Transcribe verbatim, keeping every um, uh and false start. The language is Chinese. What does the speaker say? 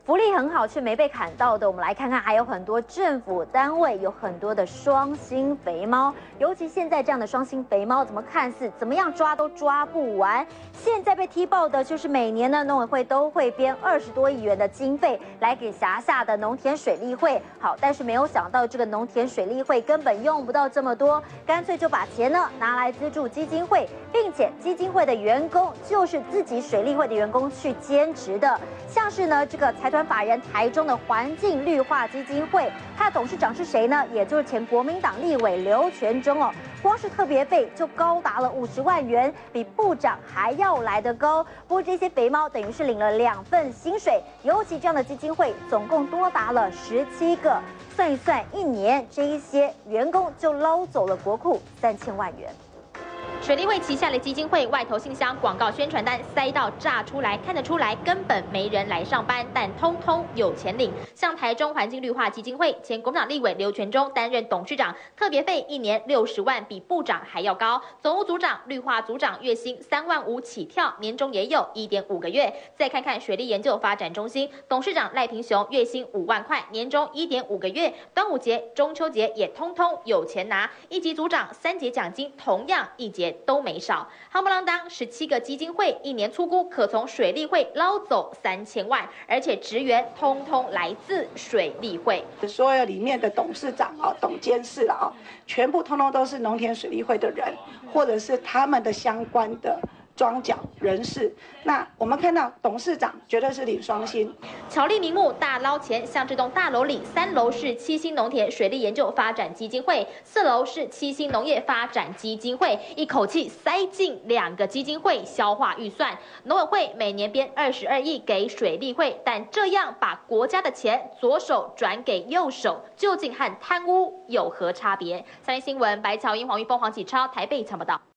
福利很好却没被砍到的，我们来看看，还有很多政府单位有很多的双薪肥猫，尤其现在这样的双薪肥猫，怎么看似怎么样抓都抓不完。现在被踢爆的就是每年呢，农委会都会编二十多亿元的经费来给辖下的农田水利会。好，但是没有想到这个农田水利会根本用不到这么多，干脆就把钱呢拿来资助基金会，并且基金会的员工就是自己水利会的员工去兼职的，像是呢这个财团法人台中的环境绿化基金会，它的董事长是谁呢？也就是前国民党立委刘全忠哦。光是特别费就高达了五十万元，比部长还要来得高。不过这些肥猫等于是领了两份薪水，尤其这样的基金会总共多达了十七个，算一算，一年这一些员工就捞走了国库三千万元。 水利会旗下的基金会外头信箱广告宣传单塞到炸出来，看得出来根本没人来上班，但通通有钱领。像台中环境绿化基金会前国民党立委刘全忠担任董事长，特别费一年六十万，比部长还要高。总务组长、绿化组长月薪三万五起跳，年终也有一点五个月。再看看水利研究发展中心董事长赖平雄，月薪五万块，年终一点五个月。端午节、中秋节也通通有钱拿。一级组长三节奖金同样一节都没少，夯不啷当十七个基金会一年粗估可从水利会捞走三千万，而且职员通通来自水利会。 所有里面的董事长啊、董监事了啊，全部通通都是农田水利会的人，或者是他们的相关的庄脚人士。那我们看到董事长绝对是领双薪， 巧立名目大捞钱。像这栋大楼里，三楼是七星农田水利研究发展基金会，四楼是七星农业发展基金会，一口气塞进两个基金会消化预算。农委会每年编二十二亿给水利会，但这样把国家的钱左手转给右手，究竟和贪污有何差别？三立新闻白乔英、黄玉峰、黄启超台北采报道。